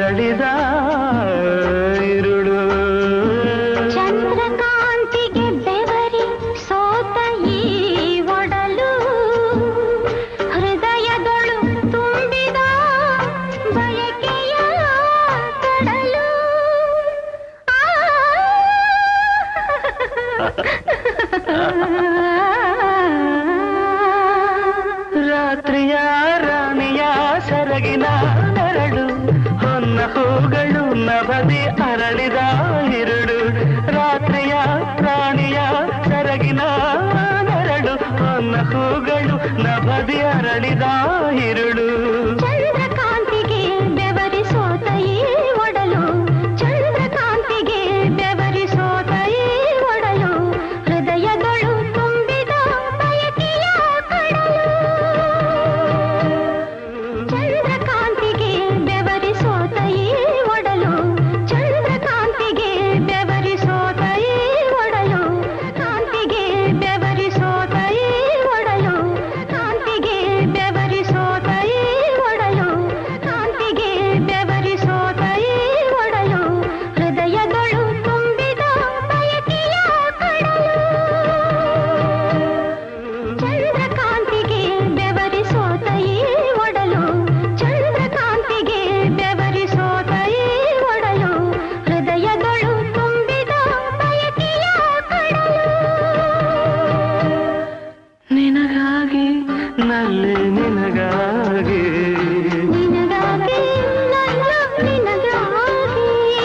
ಅರಳಿದ ಇರುಳು ಚಂದ್ರಕಾಂತಿಗೆ ಬೆವರಿ ಸೋತ ಈ ಒಡಲು ಹೃದಯದೊಳು ತುಂಬಿದ ಬಯಕೆಯ ಕಡಲು ರಾತ್ರಿಯ ರಾಣಿಯ ಸೆರಗಿನ ನೆರಳು ಹೊನ್ನ ಹೂಗಳು ನಭದಿ ಅರಳಿದ ಇರುಳು ರಾತ್ರಿಯ ರಾಣಿಯ ಸೆರಗಿನ ನೆರಳು ಹೊನ್ನ ಹೂಗಳು ನಭದಿ ಅರಳಿದ ಇರುಳು ಚಂದ್ರಕಾಂತಿಗೆ ಬೆವರಿ ಸೋತ ಈ ಒಡಲು ಚಂದ್ರಕಾಂತಿಗೆ ಬೆವರಿ ಸೋತ ಈ ಒಡಲು ಹೃದಯಗಳು ತುಂಬಿದ ಬಯಕೆಯ ಕಡಲು ಚಂದ್ರಕಾಂತಿಗೆ ಬೆವರಿ ಸೋತ ಈ ಒಡಲು ಚಂದ್ರಕಾಂತಿಗೆ ಬೆವರಿ ಸೋತ ಈ ಒಡಲು ಕಾಂತಿಗೆ ಬೆವರಿ ಸೋತ ಈ ಒಡಲು ಕಾಂತಿಗೆ ಬೆವರಿ ಸೋತ ಈ ಒಡಲು ಕಾಂತಿಗೆ ಬೆವರಿ ಸೋತ ಈ ಒಡಲು ಹೃದಯಗಳು ತುಂಬಿದ ಬಯಕೆಯ ಕಡಲು ಚಂದ್ರಕಾಂತಿಗೆ ಬೆವರಿ ಸೋತ ಈ ಒಡಲು ಚಂದ್ರಕಾಂತಿಗೆ ಬೆವರಿ ಸೋತ ಈ ಒಡಲು ಹೃದಯಗಳು ತುಂಬಿದ ಬಯಕೆಯ ಕಡಲು ನಿನಗಾಗಿ ನಲ್ಲೆ ನಿನಗಾಗಿ ನಿನಗಾಗಿ ನನ್ನ ನಿನಗಾಗಿ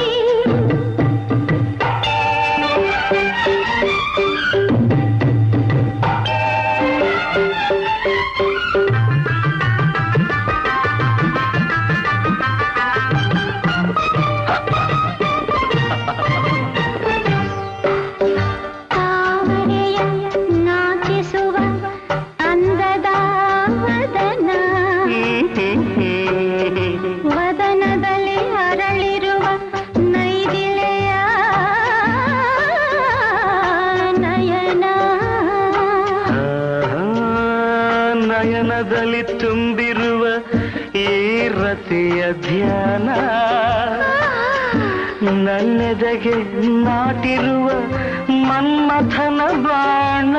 ತಾವರೆಯ ನಾಚಿಸುವ ಅಂದದ ವದನ ವದನದಲ್ಲಿ ಅರಳಿರುವ ನೈದಿಲೆಯ ನಯನ ನಯನದಲ್ಲಿ ತುಂಬಿರುವ ಈ ರತಿಯ ಧ್ಯಾನ ನನ್ನೆದೆಗೆ ನಾಟಿರುವ ಮನ್ಮಥನ ಬಾಣ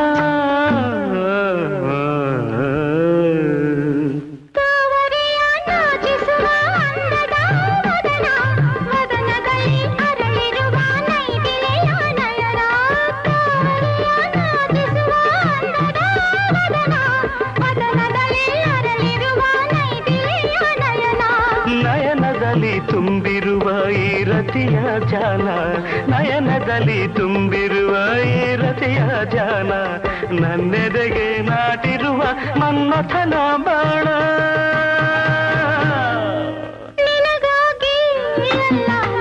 ತಾವರೆಯ ನಾಚಿಸುವ ಅಂದದ ವದನ ವದನದಲ್ಲಿ ಅರಳಿರುವ ನೈದಿಲೆಯ ನಯನ ತಾವರೆಯ ನಾಚಿಸುವ ಅಂದದ ವದನ ವದನದಲ್ಲಿ ಅರಳಿರುವ ನೈದಿಲೆಯ ನಯನ ನಯನದಲ್ಲಿ ತುಂಬಿರುವ ಈ ರತಿಯ ಜಾನ ನಯನದಲ್ಲಿ ತುಂಬಿರುವ ಈ ರತಿಯ ಜಾನ ನನ್ನೆದೆಗೆ ನಾಟಿರುವ ಮನ್ಮಥನ ಬಾಣ ನಿನಗಾಗಿ ಎಲ್ಲ